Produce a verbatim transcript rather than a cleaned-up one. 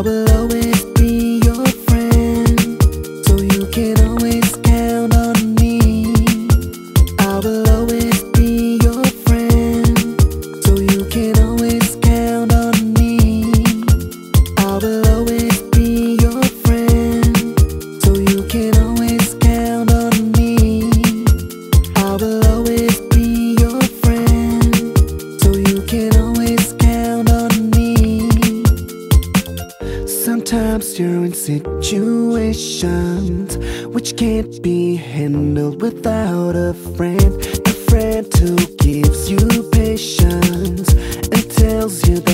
I will always be your friend, so you can always count on me. I will always be your friend, so you can always count on me. I will always be your friend, so you can always count on me. I will always be your friend, so you can always count on me. Sometimes you're in situations which can't be handled without a friend. A friend who gives you patience and tells you that